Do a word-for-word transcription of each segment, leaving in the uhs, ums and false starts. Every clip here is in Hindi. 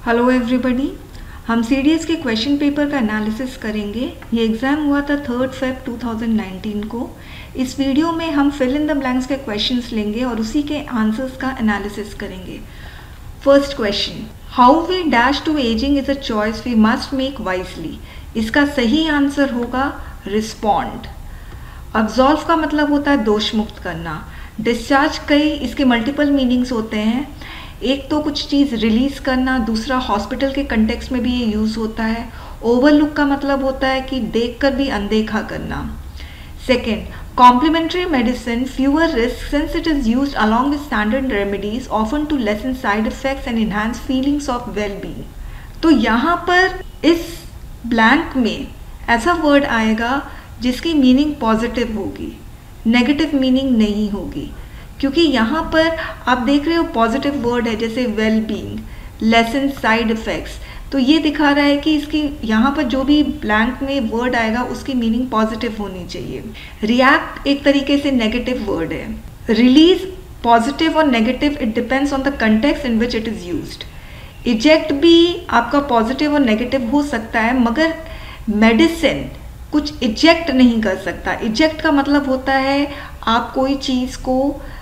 हेलो एवरीबॉडी, हम सी डी एस के क्वेश्चन पेपर का एनालिसिस करेंगे। ये एग्ज़ाम हुआ था third Feb two thousand nineteen को। इस वीडियो में हम फिल इन द ब्लैंक्स के क्वेश्चंस लेंगे और उसी के आंसर्स का एनालिसिस करेंगे। First question, how we dash to ageing is a choice we must make wisely. इसका सही आंसर होगा रिस्पॉन्ड। अब्जॉल्व का मतलब होता है दोष मुक्त करना। डिस्चार्ज कई इसके मल्टीपल मीनिंग्स होते हैं। एक तो कुछ चीज़ रिलीज़ करना, दूसरा हॉस्पिटल के कंटेक्स्ट में भी ये यूज़ होता है। ओवरलुक का मतलब होता है कि देखकर भी अनदेखा करना। Second, complementary medicine fewer risk since it is used along with standard remedies often to lessen side effects and enhance feelings of well being. तो यहाँ पर इस ब्लैंक में ऐसा वर्ड आएगा जिसकी मीनिंग पॉजिटिव होगी, नेगेटिव मीनिंग नहीं होगी, क्योंकि यहाँ पर आप देख रहे हो पॉजिटिव वर्ड है जैसे well being, lessen side effects. तो ये दिखा रहा है कि इसकी यहाँ पर जो भी ब्लैंक में वर्ड आएगा उसकी मीनिंग पॉजिटिव होनी चाहिए। रिएक्ट एक तरीके से नेगेटिव वर्ड है। रिलीज पॉजिटिव और negative, it depends on the context in which it is used. Eject भी आपका पॉजिटिव और नेगेटिव हो सकता है, मगर मेडिसिन कुछ इजेक्ट नहीं कर सकता। इजेक्ट का मतलब होता है आप कोई चीज़ को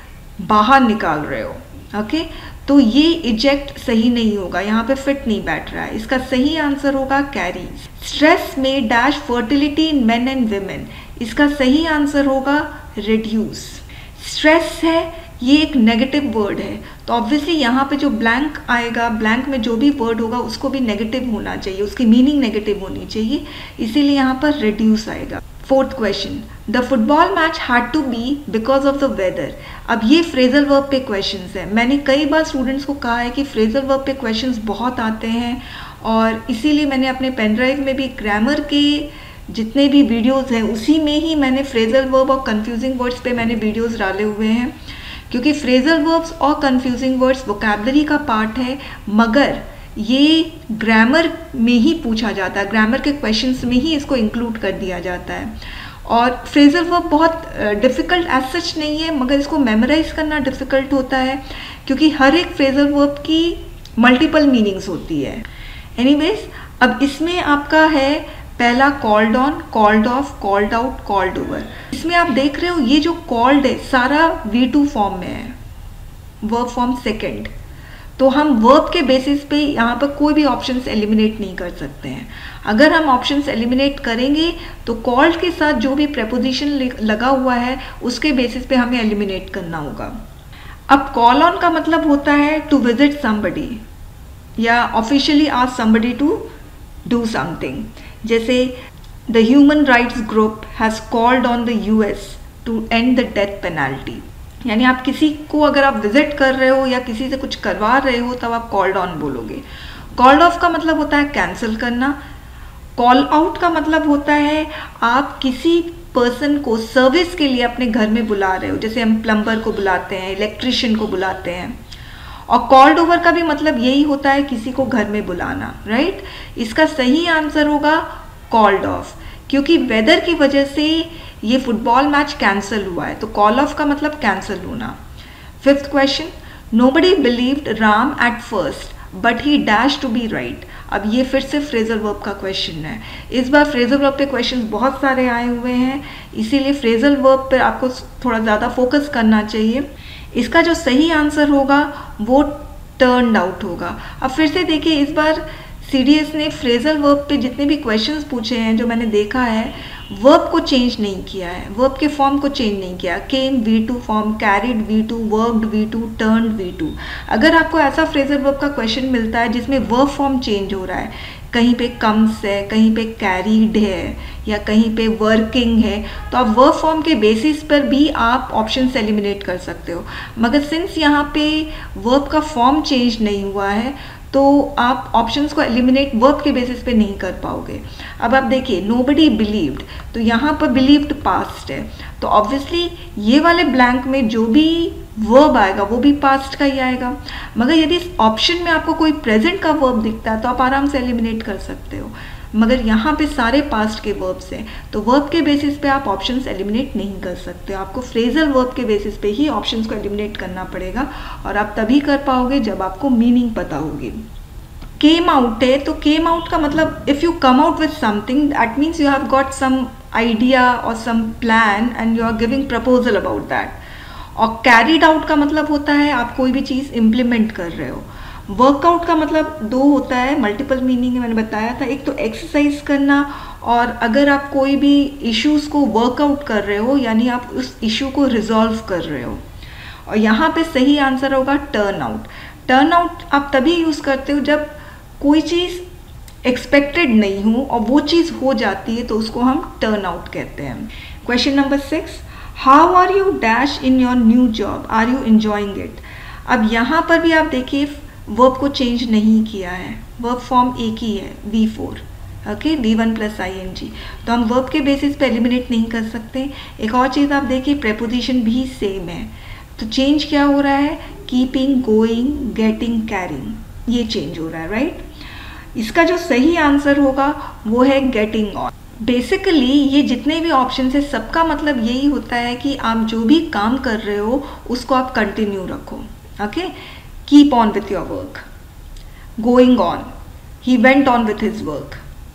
बाहर निकाल रहे हो, ओके okay? तो ये इजेक्ट सही नहीं होगा, यहाँ पे फिट नहीं बैठ रहा है। इसका सही आंसर होगा कैरीज। स्ट्रेस में dash fertility in men and women. इसका सही आंसर होगा रिड्यूस। स्ट्रेस है, ये एक नेगेटिव वर्ड है, तो ऑब्वियसली यहाँ पे जो ब्लैंक आएगा, ब्लैंक में जो भी वर्ड होगा उसको भी नेगेटिव होना चाहिए, उसकी मीनिंग नेगेटिव होनी चाहिए, इसीलिए यहाँ पर रिड्यूस आएगा। Fourth question, the football match had to be because of the weather. अब ये फ्रेजल वर्ब पे क्वेश्चंस है। मैंने कई बार स्टूडेंट्स को कहा है कि फ्रेजल वर्ब पे क्वेश्चंस बहुत आते हैं, और इसीलिए मैंने अपने पेन ड्राइव में भी ग्रामर के जितने भी वीडियोज़ हैं उसी में ही मैंने फ्रेजल वर्ब और कन्फ्यूजिंग वर्ड्स पे मैंने वीडियोज़ डाले हुए हैं, क्योंकि फ्रेजल वर्ब्स और कन्फ्यूजिंग वर्ड्स वोकैबुलरी का पार्ट है, मगर ये ग्रामर में ही पूछा जाता है, ग्रामर के क्वेश्चंस में ही इसको इंक्लूड कर दिया जाता है। और फ्रेजल वर्ब बहुत डिफ़िकल्ट एज सच नहीं है, मगर इसको मेमोराइज करना डिफ़िकल्ट होता है, क्योंकि हर एक फ्रेजल वर्ब की मल्टीपल मीनिंग्स होती है। एनीवेज, अब इसमें आपका है पहला called on, called off, called out, called over. इसमें आप देख रहे हो ये जो कॉल्ड है सारा वी टू फॉर्म में है, वर्ब फॉर्म सेकेंड। तो हम वर्ब के बेसिस पे यहाँ पर कोई भी ऑप्शंस एलिमिनेट नहीं कर सकते हैं। अगर हम ऑप्शंस एलिमिनेट करेंगे तो कॉल्ड के साथ जो भी प्रेपोजिशन लगा हुआ है उसके बेसिस पे हमें एलिमिनेट करना होगा। अब कॉल ऑन का मतलब होता है टू विजिट समबडी या officially ask somebody to do something. जैसे the human rights group has called on the U S to end the death penalty. यानी आप किसी को अगर आप विजिट कर रहे हो या किसी से कुछ करवा रहे हो तब आप कॉल्ड ऑन बोलोगे। कॉल्ड ऑफ का मतलब होता है कैंसिल करना। कॉल आउट का मतलब होता है आप किसी पर्सन को सर्विस के लिए अपने घर में बुला रहे हो, जैसे हम प्लम्बर को बुलाते हैं, इलेक्ट्रिशियन को बुलाते हैं। और कॉल्ड ओवर का भी मतलब यही होता है किसी को घर में बुलाना, राइट। इसका सही आंसर होगा कॉल्ड ऑफ, क्योंकि वेदर की वजह से ये फुटबॉल मैच कैंसिल हुआ है, तो कॉल ऑफ का मतलब कैंसिल होना। Fifth question, nobody believed Ram at first but he dash to be right. अब ये फिर से फ्रेजल वर्ब का क्वेश्चन है। इस बार फ्रेजल वर्ब पे क्वेश्चंस बहुत सारे आए हुए हैं, इसीलिए फ्रेजल वर्ब पर आपको थोड़ा ज़्यादा फोकस करना चाहिए। इसका जो सही आंसर होगा वो टर्न्ड आउट होगा। अब फिर से देखिए, इस बार सी डी एस ने फ्रेजल वर्ब पे जितने भी क्वेश्चंस पूछे हैं जो मैंने देखा है, वर्ब को चेंज नहीं किया है, वर्ब के फॉर्म को चेंज नहीं किया। Came V two form, carried V two, worked V two, turned V two. अगर आपको ऐसा फ्रेजल वर्ब का क्वेश्चन मिलता है जिसमें वर्ब फॉर्म चेंज हो रहा है, कहीं पे कम्स है, कहीं पे कैरीड है या कहीं पे वर्किंग है, तो आप वर्ब फॉर्म के बेसिस पर भी आप ऑप्शन एलिमिनेट कर सकते हो। मगर सिंस यहाँ पे वर्ब का फॉर्म चेंज नहीं हुआ है तो आप ऑप्शंस को एलिमिनेट वर्ब के बेसिस पे नहीं कर पाओगे। अब आप देखिए, नोबडी बिलीव्ड, तो यहाँ पर बिलीव्ड पास्ट है, तो ऑब्वियसली ये वाले ब्लैंक में जो भी वर्ब आएगा वो भी पास्ट का ही आएगा। मगर यदि इस ऑप्शन में आपको कोई प्रेजेंट का वर्ब दिखता है तो आप आराम से एलिमिनेट कर सकते हो, मगर यहाँ पे सारे पास्ट के वर्ब्स हैं, तो वर्ब के बेसिस पे आप ऑप्शंस एलिमिनेट नहीं कर सकते। आपको फ्रेजल वर्ब के बेसिस पे ही ऑप्शंस को एलिमिनेट करना पड़ेगा, और आप तभी कर पाओगे जब आपको मीनिंग पता होगी। केम आउट है तो केम आउट का मतलब if you come out with something that means you have got some idea और some plan and you are giving proposal about that. और कैरिड आउट का मतलब होता है आप कोई भी चीज़ इम्प्लीमेंट कर रहे हो। वर्कआउट का मतलब दो होता है, मल्टीपल मीनिंग है, मैंने बताया था। एक तो एक्सरसाइज करना, और अगर आप कोई भी इश्यूज़ को वर्कआउट कर रहे हो यानी आप उस इशू को रिजॉल्व कर रहे हो। और यहाँ पे सही आंसर होगा टर्न आउट। टर्न आउट आप तभी यूज़ करते हो जब कोई चीज़ एक्सपेक्टेड नहीं हो और वो चीज़ हो जाती है तो उसको हम टर्न आउट कहते हैं। Question number six, how are you dash in your new job, are you enjoying it. अब यहाँ पर भी आप देखिए वर्ब को चेंज नहीं किया है, वर्ब फॉर्म एक ही है V four, okay, V one plus I N G, तो हम वर्ब के बेसिस पे एलिमिनेट नहीं कर सकते। एक और चीज़ आप देखिए प्रेपोजिशन भी सेम है, तो चेंज क्या हो रहा है, कीपिंग, गोइंग, गेटिंग, कैरिंग, ये चेंज हो रहा है, राइट। इसका जो सही आंसर होगा वो है गेटिंग ऑन। बेसिकली ये जितने भी ऑप्शन है सबका मतलब यही होता है कि आप जो भी काम कर रहे हो उसको आप कंटिन्यू रखो, okay. Keep on with your work, going on, he went on with his work,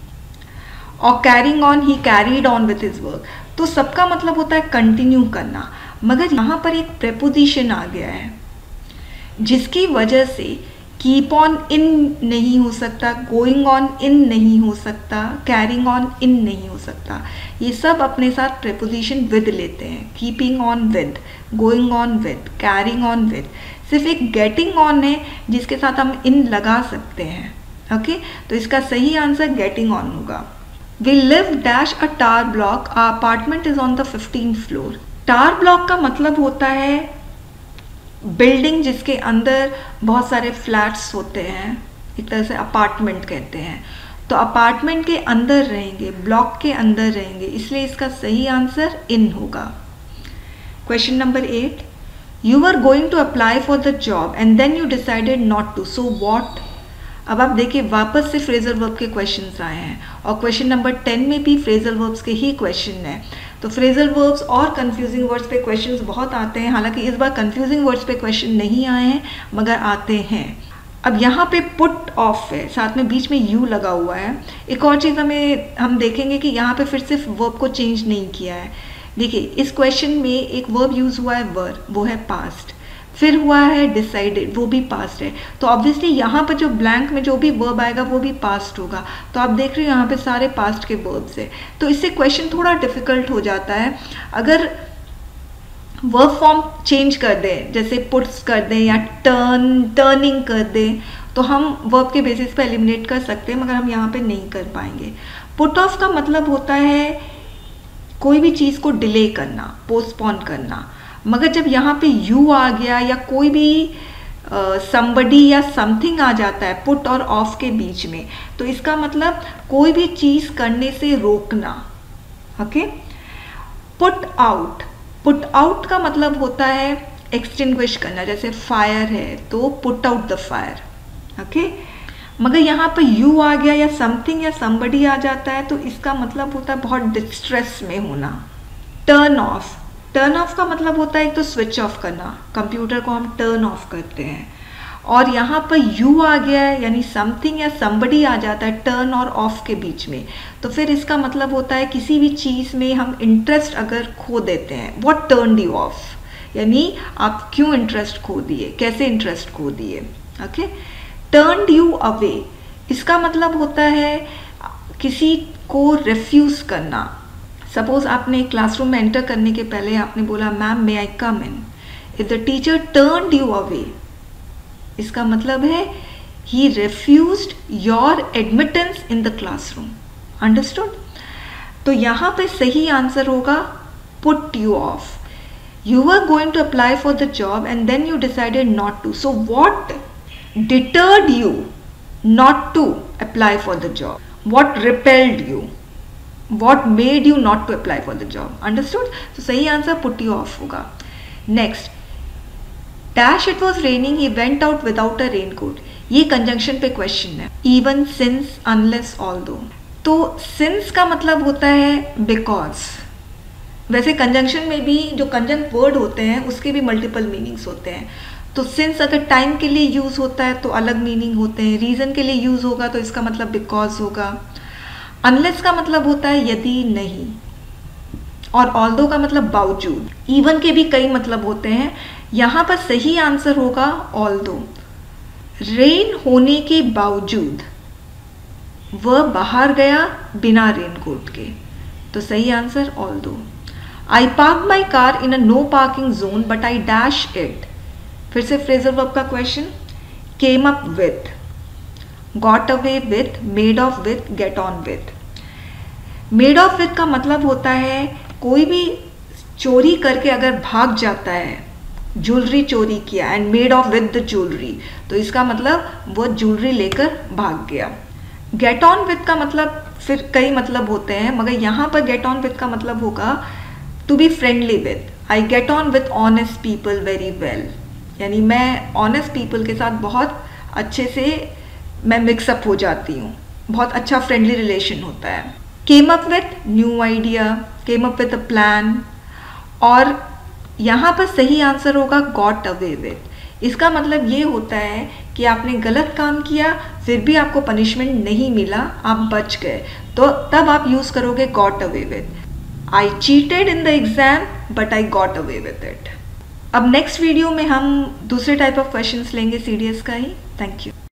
और carrying on, he carried on with his work. तो सबका मतलब होता है कंटिन्यू करना, मगर यहाँ पर एक प्रेपोजिशन आ गया है जिसकी वजह से कीप ऑन इन नहीं हो सकता, गोइंग ऑन इन नहीं हो सकता, कैरिंग ऑन इन नहीं हो सकता। ये सब अपने साथ प्रेपोजिशन विद लेते हैं, keeping on with, going on with, carrying on with. सिर्फ एक गेटिंग ऑन है जिसके साथ हम इन लगा सकते हैं, ओके। तो इसका सही आंसर गेटिंग ऑन होगा। We live dash a tower block, our apartment is on the fifteenth floor. Tower block का मतलब होता है बिल्डिंग जिसके अंदर बहुत सारे फ्लैट्स होते हैं, एक तरह से अपार्टमेंट कहते हैं। तो अपार्टमेंट के अंदर रहेंगे, ब्लॉक के अंदर रहेंगे, इसलिए इसका सही आंसर इन होगा। Question number eight, you are going to apply for the job and then you decided not to, so what. अब आप देखिए वापस से फ्रेजल वर्ब के क्वेश्चंस आए हैं और क्वेश्चन नंबर टेन में भी फ्रेजल वर्ब्स के ही क्वेश्चन है। तो फ्रेजल वर्ब्स और कंफ्यूजिंग वर्ड्स पे क्वेश्चंस बहुत आते हैं, हालांकि इस बार कंफ्यूजिंग वर्ड्स पे क्वेश्चन नहीं आए हैं मगर आते हैं। अब यहाँ पे पुट ऑफ है, साथ में बीच में यू लगा हुआ है। एक और चीज़ हमें हम देखेंगे कि यहाँ पे फिर सिर्फ वर्ब को चेंज नहीं किया है। देखिए इस क्वेश्चन में एक वर्ब यूज़ हुआ है वर, वो है पास्ट, फिर हुआ है डिसाइडेड, वो भी पास्ट है। तो ऑब्वियसली यहाँ पर जो ब्लैंक में जो भी वर्ब आएगा वो भी पास्ट होगा। तो आप देख रहे हो यहाँ पे सारे पास्ट के वर्ब्स है, तो इससे क्वेश्चन थोड़ा डिफिकल्ट हो जाता है। अगर वर्ब फॉर्म चेंज कर दें, जैसे पुट्स कर दें या टर्न टर्निंग कर दें, तो हम वर्ब के बेसिस पे एलिमिनेट कर सकते हैं, मगर हम यहाँ पे नहीं कर पाएंगे। पुट ऑफ का मतलब होता है कोई भी चीज़ को डिले करना, पोस्टपोन करना, मगर जब यहाँ पे यू आ गया या कोई भी समबडी uh, या समथिंग आ जाता है पुट और ऑफ के बीच में, तो इसका मतलब कोई भी चीज़ करने से रोकना, okay. Put out, put out का मतलब होता है एक्सटिंग्विश करना, जैसे फायर है तो put out the fire, okay. मगर यहाँ पर यू आ गया या समथिंग या समबडी आ जाता है तो इसका मतलब होता है बहुत डिस्ट्रेस में होना। टर्न ऑफ, टर्न ऑफ का मतलब होता है एक तो स्विच ऑफ करना, कंप्यूटर को हम टर्न ऑफ करते हैं, और यहाँ पर यू आ गया है यानी समथिंग या समबडी आ जाता है टर्न और ऑफ के बीच में, तो फिर इसका मतलब होता है किसी भी चीज़ में हम इंटरेस्ट अगर खो देते हैं, व्हाट टर्न्ड यू ऑफ, यानी आप क्यों इंटरेस्ट खो दिए, कैसे इंटरेस्ट खो दिए, ओके। टर्न्ड यू अवे, इसका मतलब होता है किसी को रिफ्यूज़ करना। सपोज आपने क्लासरूम में एंटर करने के पहले आपने बोला ma'am may I come in, if the teacher turned you away, इसका मतलब है he refused your admittance in the classroom, understood. तो यहाँ पे सही आंसर होगा put you off. You are going to apply for the job and then you decided not to, so what deterred you not to apply for the job, what repelled you, what made you not to apply for the job, understood। तो सही आंसर put you off होगा। next, dash it was raining he went out without a raincoat, ये कंजंक्शन पे क्वेश्चन है। even since unless although, तो since का मतलब होता है because। वैसे कंजंक्शन में भी जो कंजंक्ट वर्ड होते हैं उसके भी मल्टीपल मीनिंग्स होते हैं, तो सिंस अगर टाइम के लिए यूज़ होता है तो अलग मीनिंग होते हैं, रीज़न के लिए यूज़ होगा तो इसका मतलब बिकॉज होगा, अनलेस का मतलब होता है यदि नहीं, और ऑल्दो का मतलब बावजूद, इवन के भी कई मतलब होते हैं। यहाँ पर सही आंसर होगा ऑल्दो। रेन होने के बावजूद वह बाहर गया बिना रेनकोट के, तो सही answer although. I park my car in a no parking zone but I dash it. फिर से फ्रेजल वर्ब का question, came up with, got away with, made off with, get on with. Made off with का मतलब होता है कोई भी चोरी करके अगर भाग जाता है, ज्वेलरी चोरी किया and made off with the jewellery, तो इसका मतलब वो ज्वेलरी लेकर भाग गया। गेट ऑन विथ का मतलब फिर कई मतलब होते हैं, मगर यहाँ पर गेट ऑन विथ का मतलब होगा to be friendly with. I get on with honest people very well, यानी मैं ऑनेस्ट पीपल के साथ बहुत अच्छे से मैं मिक्सअप हो जाती हूँ, बहुत अच्छा फ्रेंडली रिलेशन होता है। Came up with new idea, came up with a plan, और यहाँ पर सही आंसर होगा गॉट अवे विथ। इसका मतलब ये होता है कि आपने गलत काम किया फिर भी आपको पनिशमेंट नहीं मिला, आप बच गए, तो तब आप यूज़ करोगे got away with. I cheated in the exam but I got away with it. अब नेक्स्ट वीडियो में हम दूसरे टाइप ऑफ क्वेश्चंस लेंगे सी डी एस का ही। Thank you.